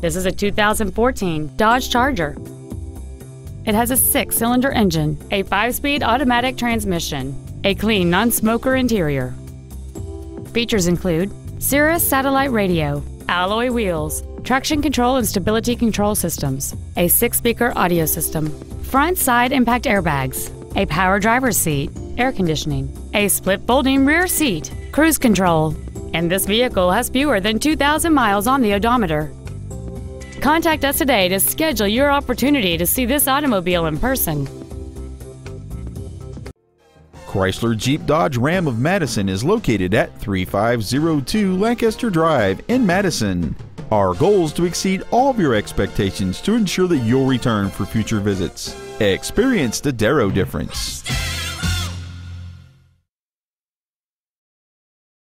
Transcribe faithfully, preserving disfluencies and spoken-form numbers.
This is a two thousand fourteen Dodge Charger. It has a six-cylinder engine, a five-speed automatic transmission, a clean non-smoker interior. Features include Sirius satellite radio, alloy wheels, traction control and stability control systems, a six-speaker audio system, front side impact airbags, a power driver's seat, air conditioning, a split folding rear seat, cruise control, and this vehicle has fewer than two thousand miles on the odometer. Contact us today to schedule your opportunity to see this automobile in person. Chrysler Jeep Dodge Ram of Madison is located at thirty-five oh two Lancaster Drive in Madison. Our goal is to exceed all of your expectations to ensure that you'll return for future visits. Experience the Darrow difference.